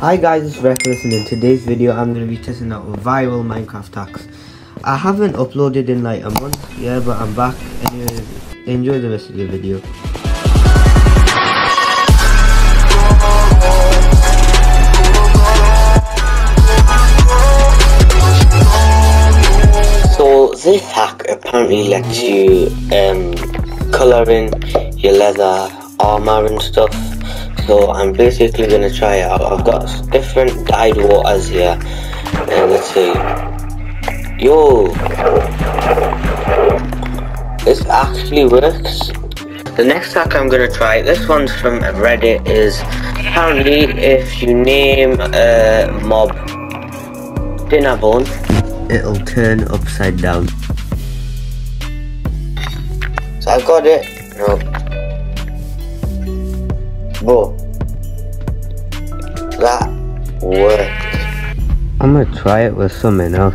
Hi guys, it's Reckless, and in today's video I'm going to be testing out viral Minecraft hacks. I haven't uploaded in like a month, but I'm back. Anyways, enjoy the rest of the video. So this hack apparently lets you colour in your leather armour and stuff. So I'm basically going to try it out. I've got different dyed waters here. Let's see. Yo! This actually works. The next hack I'm going to try, this one's from Reddit, is apparently if you name a mob Dinnerbone, it'll turn upside down. So I've got it. No. Bro, that worked. I'm gonna try it with something else.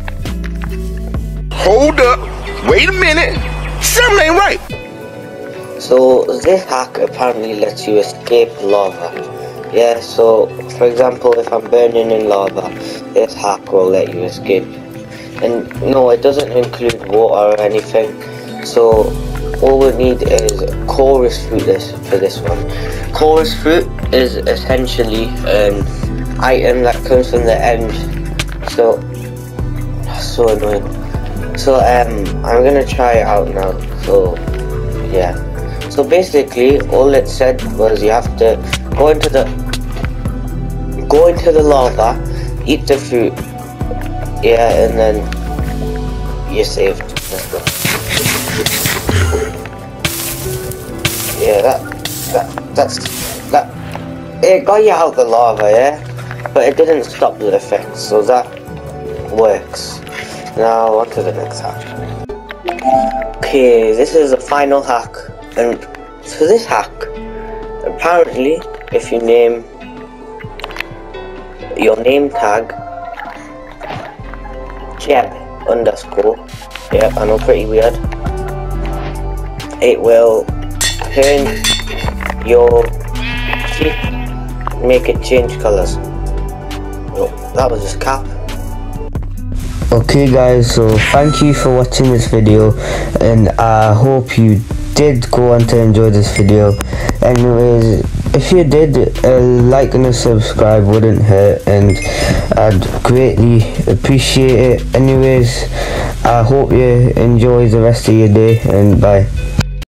Hold up, wait a minute, something ain't right. So this hack apparently lets you escape lava. Yeah, so for example, if I'm burning in lava, this hack will let you escape. And no, it doesn't include water or anything. So all we need is chorus fruit for this one. Chorus fruit is essentially an item that comes from the end. So annoying. So I'm gonna try it out now. So yeah. So basically all it said was you have to go into the lava, eat the fruit, and then you're saved. Let's go. Yeah, that it got you out the lava, but it didn't stop the effects, so that works. Now on to the next hack. Okay, this is the final hack, and for this hack, apparently if you name your name tag Jeb_, I know, pretty weird, it will turn your sheep, make it change colors. Oh, that was just cap. Okay guys, so thank you for watching this video, and I hope you did go on to enjoy this video. Anyways, if you did, a like and a subscribe wouldn't hurt, and I'd greatly appreciate it. Anyways, I hope you enjoy the rest of your day, and bye.